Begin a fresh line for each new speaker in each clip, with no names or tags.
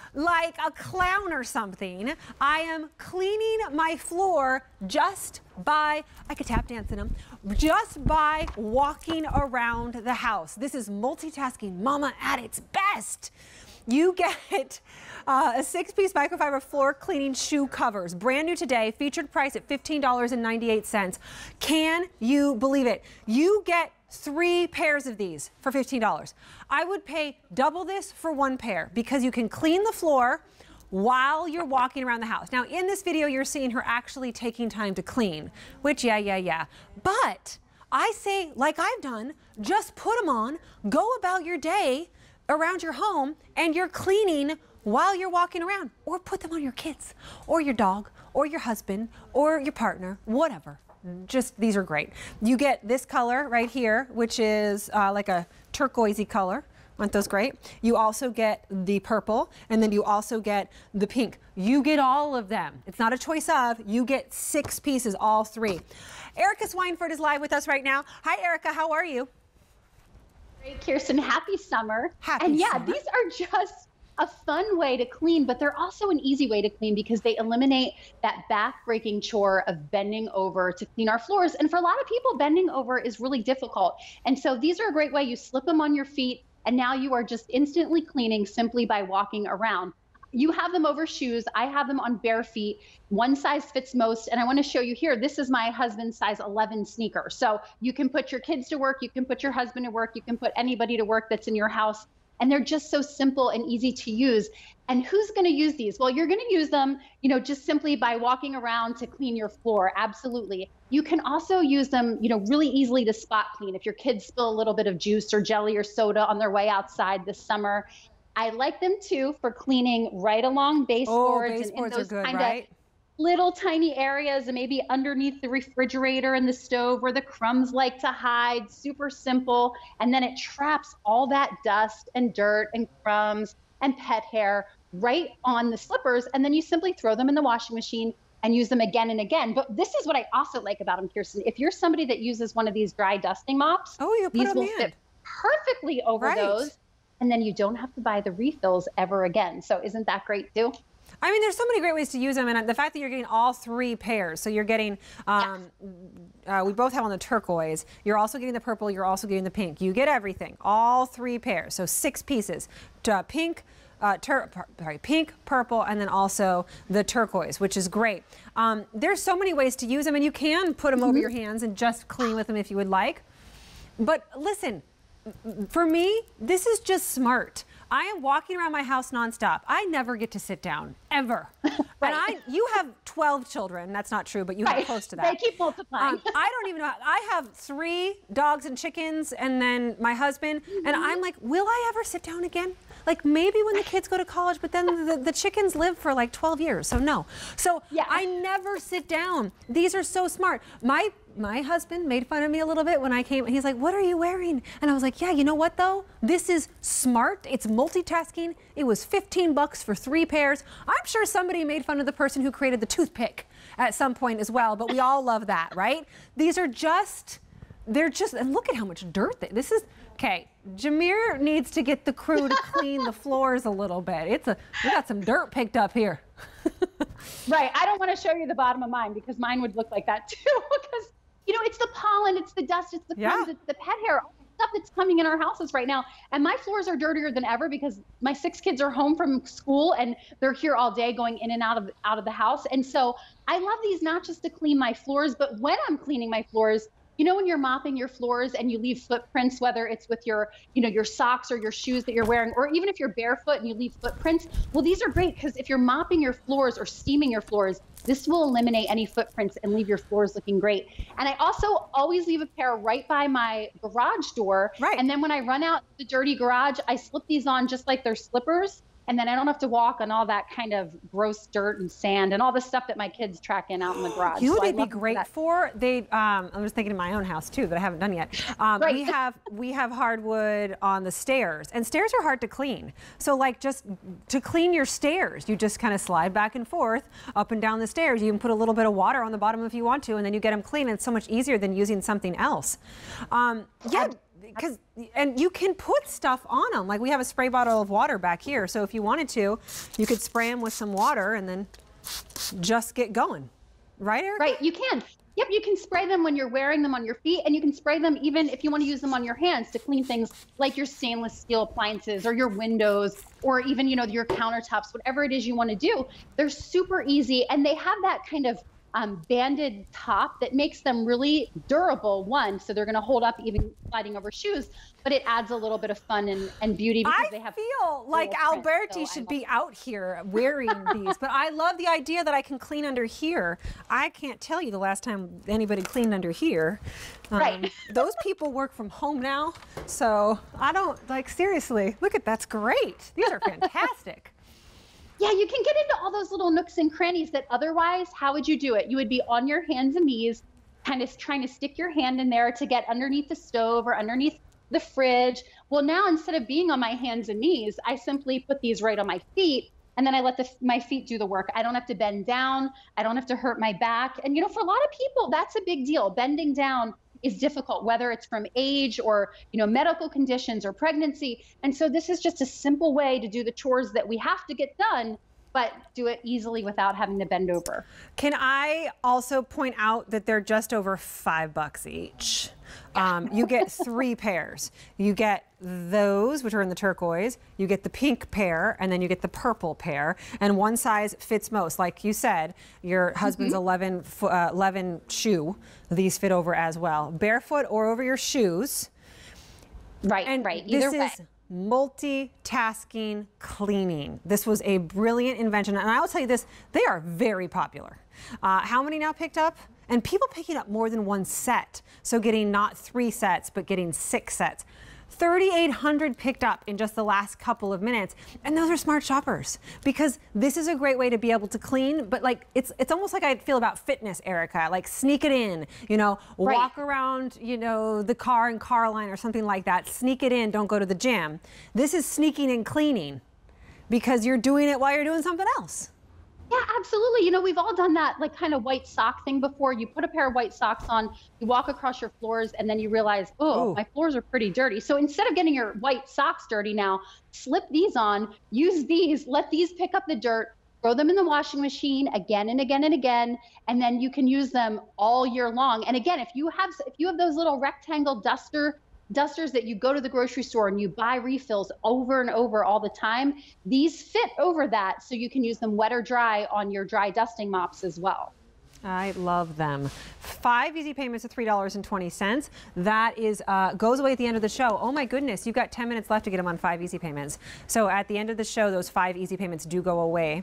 like a clown or something. I am cleaning my floor just by, I could tap dance in them, just by walking around the house. This is multitasking mama at its best. You get a 6-piece microfiber floor cleaning shoe covers, brand new today, featured price at $15.98. Can you believe it? You get 3 pairs of these for $15. I would pay double this for 1 pair because you can clean the floor while you're walking around the house. Now, in this video, you're seeing her actually taking time to clean, which, yeah. But I say, like I've done, just put them on, go about your day around your home, and you're cleaning while you're walking around. Or put them on your kids, or your dog, or your husband, or your partner, whatever. Just, these are great. You get this color right here, which is like a turquoisey color. Aren't those great? You also get the purple, and then you also get the pink. You get all of them. It's not a choice of. You get 6 pieces, all 3. Erica Swineford is live with us right now. Hi, Erica. How are you?
Great, Kirsten. Happy summer.
Happy summer.
These are just a fun way to clean, but they're also an easy way to clean because they eliminate that back-breaking chore of bending over to clean our floors. And for a lot of people, bending over is really difficult. And so these are a great way. You slip them on your feet, and now you are just instantly cleaning simply by walking around. You have them over shoes. I have them on bare feet. One size fits most. And I want to show you here, this is my husband's size 11 sneaker. So you can put your kids to work. You can put your husband to work. You can put anybody to work that's in your house. And they're just so simple and easy to use. And who's going to use these? Well, you're going to use them, just simply by walking around to clean your floor. Absolutely. You can also use them, really easily to spot clean. If your kids spill a little bit of juice or jelly or soda on their way outside this summer. I like them too for cleaning right along baseboards and in those
good,
kind
right?
of little tiny areas, and maybe underneath the refrigerator and the stove where the crumbs like to hide. Super simple. And then it traps all that dust and dirt and crumbs and pet hair right on the slippers. And then you simply throw them in the washing machine and use them again and again. But this is what I also like about them, Kirsten. If you're somebody that uses one of these dry dusting mops, these will fit perfectly over those. And then you don't have to buy the refills ever again. So isn't that great too?
I mean, there's so many great ways to use them, and the fact that you're getting all 3 pairs, so you're getting, we both have on the turquoise, you're also getting the purple, you're also getting the pink. You get everything, all 3 pairs, so 6 pieces, pink, pink, purple, and then also the turquoise, which is great. There's so many ways to use them, and you can put them over your hands and just clean with them if you would like. But listen, for me, this is just smart. I am walking around my house nonstop. I never get to sit down, ever. And you have 12 children. That's not true, but you have close to that.
They keep multiplying.
I don't even know. I have 3 dogs and chickens, and then my husband. And I'm like, will I ever sit down again? Like maybe when the kids go to college, but then the chickens live for like 12 years, so no. So I never sit down. These are so smart. My husband made fun of me a little bit when I came. He's like, what are you wearing? And I was like, yeah, you know what though? This is smart. It's multitasking. It was $15 for 3 pairs. I'm sure somebody made fun of the person who created the toothpick at some point as well, but we all love that, right? These are and look at how much dirt this is. Okay, Jameer needs to get the crew to clean the floors a little bit. We got some dirt picked up here.
Right, I don't want to show you the bottom of mine because mine would look like that too. Because it's the pollen, it's the dust, it's the crumbs, it's the pet hair, all the stuff that's coming in our houses right now. And my floors are dirtier than ever because my 6 kids are home from school and they're here all day going in and out of the house. And so I love these not just to clean my floors, but when I'm cleaning my floors, when you're mopping your floors and you leave footprints, whether it's with your socks or your shoes that you're wearing, or even if you're barefoot and you leave footprints, well, these are great because if you're mopping your floors or steaming your floors, this will eliminate any footprints and leave your floors looking great. And I also always leave a pair right by my garage door. Right. And then when I run out the dirty garage, I slip these on just like they're slippers. And then I don't have to walk on all that kind of gross dirt and sand and all the stuff that my kids track in out in the garage.
You know what they'd be great for? I'm just thinking in my own house too, that I haven't done yet. We have hardwood on the stairs, and stairs are hard to clean. So like just to clean your stairs, you just kind of slide back and forth up and down the stairs. You can put a little bit of water on the bottom if you want to, and then you get them clean. And it's so much easier than using something else. and you can put stuff on them. Like we have a spray bottle of water back here. So if you wanted to, you could spray them with some water and then just get going. Right, Erica?
Right, you can. Yep, you can spray them when you're wearing them on your feet, and you can spray them even if you want to use them on your hands to clean things like your stainless steel appliances or your windows or even, you know, your countertops, whatever it is you want to do. They're super easy, and they have that kind of banded top that makes them really durable, so they're going to hold up even sliding over shoes, but it adds a little bit of fun and beauty because they have.
I feel like Alberti should be out here wearing these, but I love the idea that I can clean under here. I can't tell you the last time anybody cleaned under here.
Right.
Those people work from home now, so I don't, like, seriously, look at that's great. These are fantastic.
Yeah, you can get into all those little nooks and crannies that otherwise, how would you do it? You would be on your hands and knees, kind of trying to stick your hand in there to get underneath the stove or underneath the fridge. Well, now instead of being on my hands and knees, I simply put these right on my feet, and then I let my feet do the work. I don't have to bend down. I don't have to hurt my back. And, you know, for a lot of people, that's a big deal. Bending down is difficult, whether it's from age or, you know, medical conditions or pregnancy. And so this is just a simple way to do the chores that we have to get done, but do it easily without having to bend over.
Can I also point out that they're just over $5 each? You get 3 pairs. You get those, which are in the turquoise, you get the pink pair, and then you get the purple pair. And one size fits most. Like you said, your husband's 11 shoe, these fit over as well. Barefoot or over your shoes.
Right,
and
right, either way.
This is multitasking cleaning. This was a brilliant invention. And I will tell you this, they are very popular. How many now picked up? And people picking up more than 1 set. So getting not 3 sets, but getting 6 sets. 3,800 picked up in just the last couple of minutes. And those are smart shoppers, because this is a great way to be able to clean. But like, it's almost like I feel about fitness, Erica, like sneak it in, you know, walk around, you know, the car in Carline or something like that. Sneak it in, don't go to the gym. This is sneaking and cleaning because you're doing it while you're doing something else.
Yeah, absolutely. You know, we've all done that like kind of white sock thing before. You put a pair of white socks on, you walk across your floors, and then you realize, oh, my floors are pretty dirty. So instead of getting your white socks dirty now, slip these on, use these, let these pick up the dirt, throw them in the washing machine again and again and again, and then you can use them all year long. And again, if you have those little rectangle dusters that you go to the grocery store and you buy refills over and over all the time, these fit over that, so you can use them wet or dry on your dry dusting mops as well.
I love them. 5 easy payments of $3.20. That is goes away at the end of the show. Oh my goodness, you've got 10 minutes left to get them on 5 easy payments. So at the end of the show, those 5 easy payments do go away.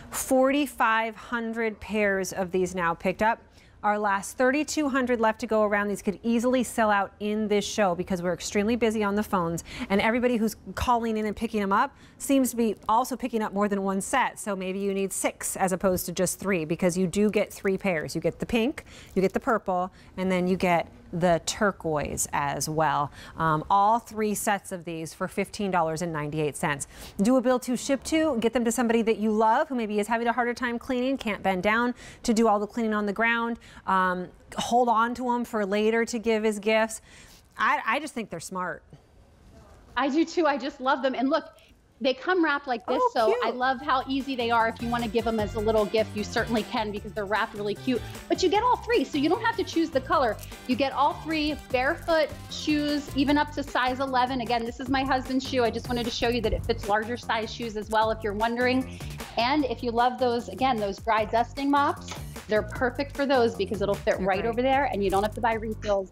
4,500 pairs of these now picked up. Our last 3,200 left to go around. These could easily sell out in this show because we're extremely busy on the phones, and everybody who's calling in and picking them up seems to be also picking up more than 1 set. So maybe you need 6 as opposed to just 3, because you do get 3 pairs. You get the pink, you get the purple, and then you get the turquoise as well. All 3 sets of these for $15.98. Do a bill to ship to, get them to somebody that you love who maybe is having a harder time cleaning, can't bend down to do all the cleaning on the ground. Hold on to them for later to give as gifts. I just think they're smart.
I do too. I just love them. And look, they come wrapped like this, so
cute.
I love how easy they are. If you want to give them as a little gift, you certainly can, because they're wrapped really cute. But you get all 3, so you don't have to choose the color. You get all 3 barefoot shoes, even up to size 11. Again, this is my husband's shoe. I just wanted to show you that it fits larger size shoes as well, if you're wondering. And if you love those, again, those dry dusting mops, they're perfect for those because it'll fit right over there, and you don't have to buy refills.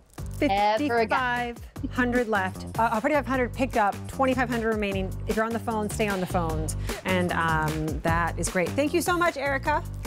5,500 left. 4,500 picked up, 2,500 remaining. If you're on the phone, stay on the phones. And that is great. Thank you so much, Erica.